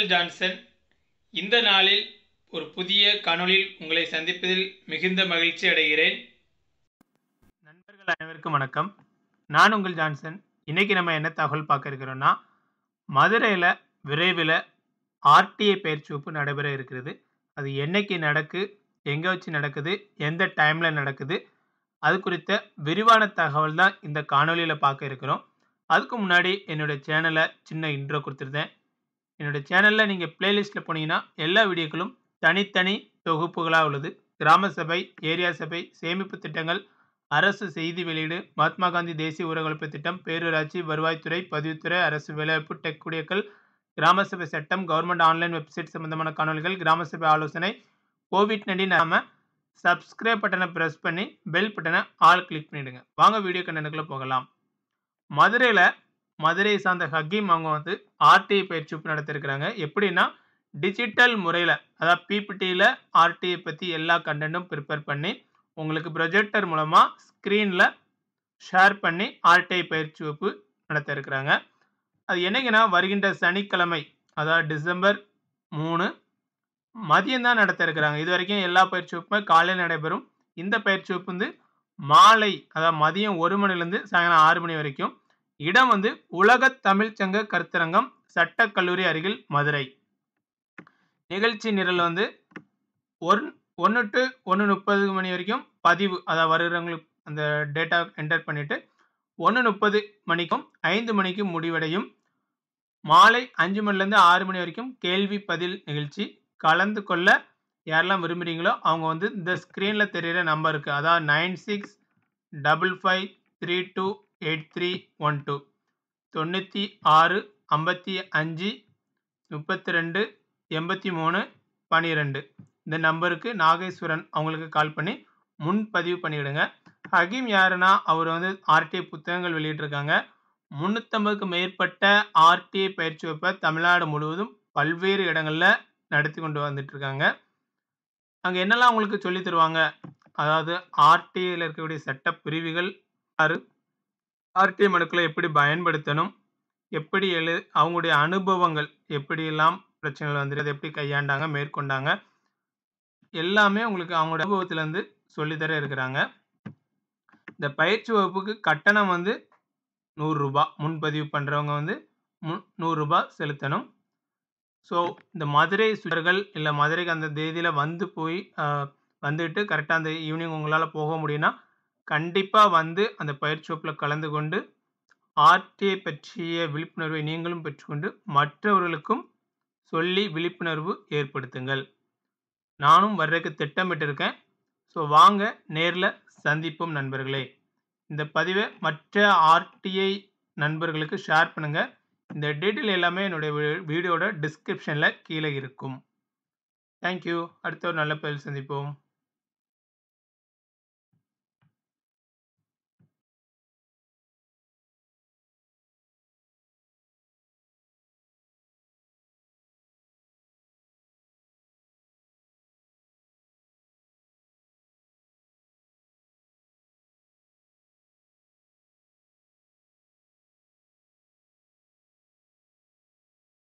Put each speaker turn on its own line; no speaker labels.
உங்கள் ஜான்சன். இந்த நாளில் ஒரு புதிய காணொளியில் உங்களை சந்திப்பதில் மிகுந்த மகிழ்ச்சி அடைகிறேன். நண்பர்கள் அனைவருக்கும் வணக்கம். நான் உங்கள் ஜான்சன். இன்னைக்கு நம்ம என்ன தகவல் பார்க்க இருக்கிறோம்னா, மதுரையில் விரைவில் ஆர்டிஐ பயிற்சி வகுப்பு நடைபெற இருக்கிறது. அது என்னைக்கு நடக்கு, எங்கே வச்சு நடக்குது, எந்த டைமில் நடக்குது, அது குறித்த விரிவான தகவல் தான் இந்த காணொலியில் பார்க்க இருக்கிறோம். அதுக்கு முன்னாடி என்னுடைய சேனலை சின்ன இன்ட்ரோ கொடுத்துருந்தேன். என்னுடைய சேனலில் நீங்கள் பிளேலிஸ்ட்டில் போனீங்கன்னா எல்லா வீடியோக்களும் தனித்தனி தொகுப்புகளாக உள்ளது. கிராம சபை, ஏரியா சபை, சேமிப்பு திட்டங்கள், அரசு செய்தி வெளியீடு, மகாத்மா காந்தி தேசிய ஊரகவலைப்பு திட்டம், பேரூராட்சி, வருவாய்த்துறை, பதிவுத்துறை, அரசு வேலைவாய்ப்பு, டெக் குடியக்கல், கிராம சபை சட்டம், கவர்மெண்ட் ஆன்லைன் வெப்சைட் சம்பந்தமான காணொலிகள், கிராம சபை ஆலோசனை, கோவிட்-19 நாம சப்ஸ்கிரைப் பட்டனை ப்ரெஸ் பண்ணி பெல் பட்டனை ஆல் கிளிக் பண்ணிவிடுங்க. வாங்க வீடியோ கண்டென்ட்டுக்குள்ளே போகலாம். மதுரையை சார்ந்த ஹக்கீம் அவங்க வந்து ஆர்டிஐ பயிற்சி வகுப்பு நடத்திருக்கிறாங்க. எப்படின்னா, டிஜிட்டல் முறையில், அதாவது பிபிடியில் ஆர்டிஐ பற்றி எல்லா கண்டென்ட்டும் ப்ரிப்பேர் பண்ணி உங்களுக்கு ப்ரொஜெக்டர் மூலமாக ஸ்க்ரீனில் ஷேர் பண்ணி ஆர்டிஐ பயிற்சி வகுப்பு நடத்த இருக்கிறாங்க. அது என்னைக்குன்னா, வருகின்ற சனிக்கிழமை, அதாவது டிசம்பர் 3 மதியம் தான் நடத்த இருக்கிறாங்க. இது வரைக்கும் எல்லா பயிற்சி வகுப்புமே காலையில் நடைபெறும். இந்த பயிற்சி வகுப்பு வந்து மாலை, அதாவது மதியம் 1 மணிலேருந்து சாயங்காலம் 6 மணி வரைக்கும். இடம் வந்து உலக தமிழ் சங்க கருத்தரங்கம், சட்டக்கல்லூரி அருகில், மதுரை. நிகழ்ச்சி நிரல் வந்து 1 to 1:30 மணி வரைக்கும் பதிவு, அதாவது வருகிறவங்களுக்கு அந்த டேட்டா என்டர் பண்ணிவிட்டு 1:30 மணிக்கும் 5 மணிக்கு முடிவடையும். மாலை 5 மணிலேருந்து 6 மணி வரைக்கும் கேள்வி பதில் நிகழ்ச்சி. கலந்து கொள்ள யாரெல்லாம் விரும்புகிறீங்களோ அவங்க வந்து இந்த ஸ்க்ரீனில் தெரிகிற நம்பருக்கு, அதாவது 9655328312 96 55 32 83 12 இந்த நம்பருக்கு நாகேஸ்வரன் அவங்களுக்கு கால் பண்ணி முன்பதிவு பண்ணிவிடுங்க. ஹக்கீம் யாருன்னா, அவர் வந்து ஆர்டிஐ புத்தகங்கள் வெளியிட்டிருக்காங்க. 350க்கு மேற்பட்ட ஆர்டிஐ பயிற்சி வகுப்பை தமிழ்நாடு முழுவதும் பல்வேறு இடங்களில் நடத்தி கொண்டு வந்துட்டுருக்காங்க. அங்கே என்னெல்லாம் உங்களுக்கு சொல்லி தருவாங்க, அதாவது ஆர்டிஐயில் இருக்கக்கூடிய சட்ட பிரிவுகள், ஆர்டிஐ மனுக்களை எப்படி பயன்படுத்தணும், எப்படி அவங்களுடைய அனுபவங்கள், எப்படியெல்லாம் பிரச்சனைகள் வந்துட்டு அதை எப்படி கையாண்டாங்க, மேற்கொண்டாங்க, எல்லாமே உங்களுக்கு அவங்களோட அனுபவத்திலேருந்து சொல்லித்தர இருக்கிறாங்க. இந்த பயிற்சி வகுப்புக்கு கட்டணம் வந்து 100 ரூபாய். முன்பதிவு பண்ணுறவங்க வந்து 100 ரூபாய் செலுத்தணும். ஸோ இந்த மதுரை சுற்றர்கள் இல்லை மதுரைக்கு அந்த தேதியில் வந்துட்டு கரெக்டாக அந்த ஈவினிங் உங்களால் போக முடியும்னா கண்டிப்பாக வந்து அந்த பயிற்சி வகுப்பில் கலந்து கொண்டு ஆர்டிஐ பற்றிய விழிப்புணர்வை நீங்களும் பெற்றுக்கொண்டு மற்றவர்களுக்கும் சொல்லி விழிப்புணர்வு ஏற்படுத்துங்கள். நானும் வர்றதுக்கு திட்டமிட்டிருக்கேன். ஸோ வாங்க நேரில் சந்திப்போம் நண்பர்களே. இந்த பதிவை மற்ற ஆர்டிஐ நண்பர்களுக்கு ஷேர் பண்ணுங்கள். இந்த டீட்டெயில் எல்லாமே என்னுடைய வீடியோட டிஸ்கிரிப்ஷனில் கீழே இருக்கும். தேங்க்யூ. அடுத்த ஒரு நல்ல பதிவில் சந்திப்போம்.